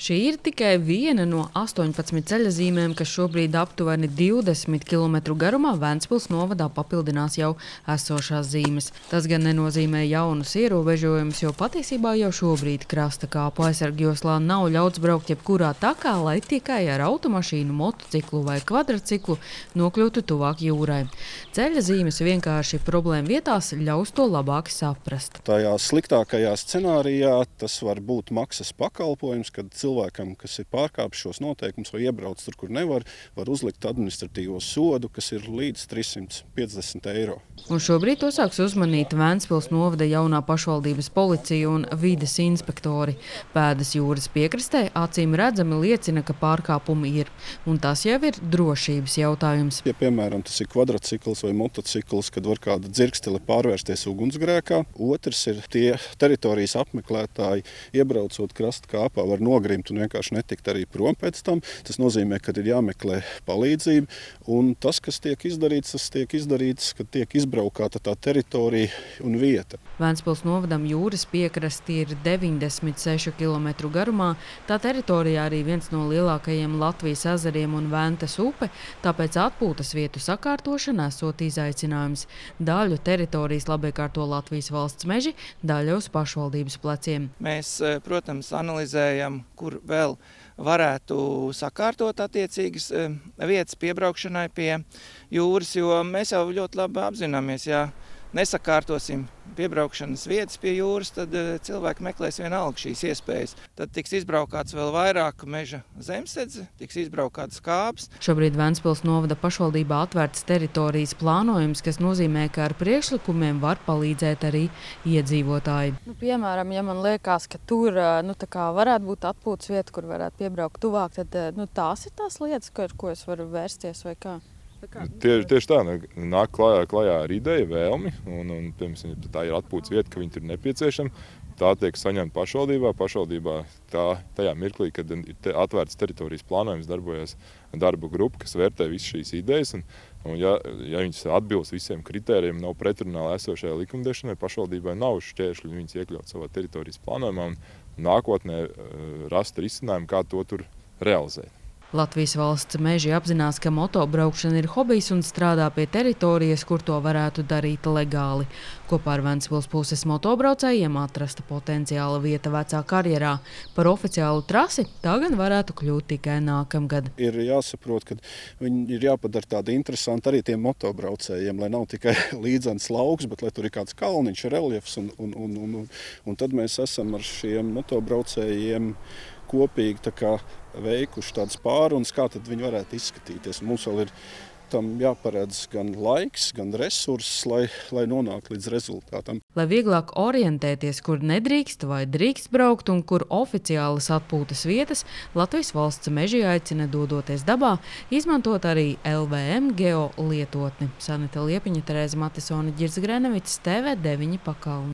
Šī ir tikai viena no 18 ceļazīmēm, kas šobrīd aptuveni 20 km garumā Ventspils novadā papildinās jau esošās zīmes. Tas gan nenozīmē jaunus ierobežojumus, jo patiesībā jau šobrīd krasta kāpu aizsargjoslā nav ļauts braukt jebkurā takā, lai tikai ar automašīnu, motociklu vai kvadrciklu nokļūtu tuvāk jūrai. Ceļazīmes vienkārši problēma vietās ļaus to labāk saprast. Tajā sliktākajā scenārijā tas var būt maksas pakalpojums, kad cilvēkam, kas ir pārkāpis šos noteikumus vai iebrauc tur, kur nevar, var uzlikt administratīvo sodu, kas ir līdz 350 eiro. Un šobrīd to sāks uzmanīt Ventspils novada jaunā pašvaldības policija un vides inspektori. Pēdas jūras piekrastē acīm redzami liecina, ka pārkāpumi ir. Un tas jau ir drošības jautājums. Ja, piemēram, tas ir kvadrcikls vai motocikls, kad var kāda dzirkstele pārvērsties ugunsgrēkā. Otrs ir tie teritorijas apmeklētāji, iebraucot krasta kāpā, var nogrimt un vienkārši netikt arī prom pēc tam. Tas nozīmē, ka ir jāmeklē palīdzība. Un tas, kas tiek izdarīts, kad tiek izbraukāta tā teritorija un vieta. Ventspils novadam jūras piekrasti ir 96 km garumā. Tā teritorijā arī viens no lielākajiem Latvijas ezeriem un Ventas upe, tāpēc atpūtas vietu sakārtošana esot izaicinājums. Daļu teritorijas labiekārto Latvijas valsts meži, daļa uz pašvaldības pleciem. Mēs, protams, analizējam, kur vēl varētu sakārtot attiecīgas vietas piebraukšanai pie jūras, jo mēs jau ļoti labi apzināmies, ja nesakārtosim piebraukšanas vietas pie jūras, tad cilvēki meklēs vienalga šīs iespējas. Tad tiks izbraukāts vēl vairāk meža zemsedze, tiks izbraukāts kāps. Šobrīd Ventspils novada pašvaldībā atvērts teritorijas plānojums, kas nozīmē, ka ar priekšlikumiem var palīdzēt arī iedzīvotāji. Piemēram, ja man liekas, ka tur varētu būt atpūtas vieta, kur varētu piebraukt tuvāk, tad tās ir tās lietas, ko es varu vērsties vai kā? Tieši tā, nāk klajā ar ideju, vēlmi, un piemēram, tā ir atpūtas vieta, ka viņi tur nepieciešama. Tā tiek saņemta pašvaldībā. Pašvaldībā tajā mirklī, kad ir atvērts teritorijas plānojums, darbojas darba grupa, kas vērtē visas šīs idejas. Un ja viņas atbilst visiem kritērijiem, nav pretrunā esošajai likumdošanai, pašvaldībai nav šķēršļu viņas iekļaut savā teritorijas plānojumā un nākotnē rast risinājumu, kā to tur realizēt. Latvijas valsts meži apzinās, ka motobraukšana ir hobijs un strādā pie teritorijas, kur to varētu darīt legāli. Kopā ar Ventspils puses motobraucējiem atrasta potenciāla vieta vecā karjerā. Par oficiālu trasi tā gan varētu kļūt tikai nākamgad. Ir jāsaprot, ka viņi ir jāpadara tādi interesanti arī tiem motobraucējiem, lai nav tikai līdzens lauks, bet lai tur ir kāds kalniņš, reljefs. Un tad mēs esam ar šiem motobraucējiem kopīgi veikuši tādas pārunas, kā tad viņi varētu izskatīties. Mums vēl ir tam jāparedz gan laiks, gan resurss, lai nonāktu līdz rezultātam. Lai vieglāk orientēties, kur nedrīkst vai drīkst braukt un kur oficiālas atpūtas vietas, Latvijas valsts meži aicina, dodoties dabā, izmantot arī LVM geo lietotni. Sanita Liepiņa, Terēza Matisone, Ģirds Grenevics, TV9 Pakalni.